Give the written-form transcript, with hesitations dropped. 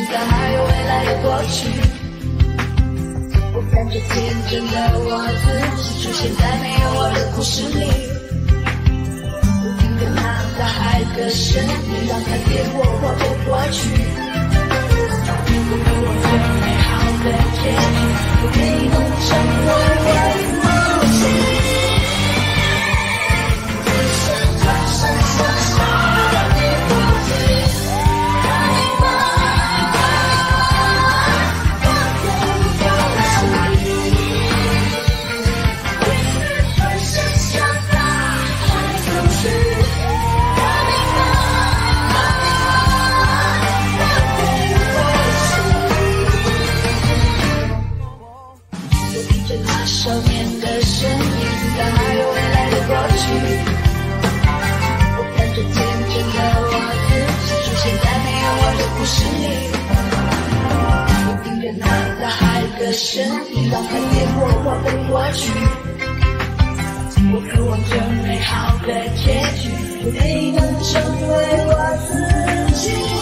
在，还有未来的过去。我看着天真的我自己出现在没有我的故事里，我听着那大海的声音，让改变我或者过去。我渴望着美好的结局，我没能成为我的梦想。少年的声音，在还有未来的过去。我看着天真的我自己出现在没有我的故事里。我听着那大海的声音，让改变我的过去。我渴望着美好的结局，我没能成为我自己。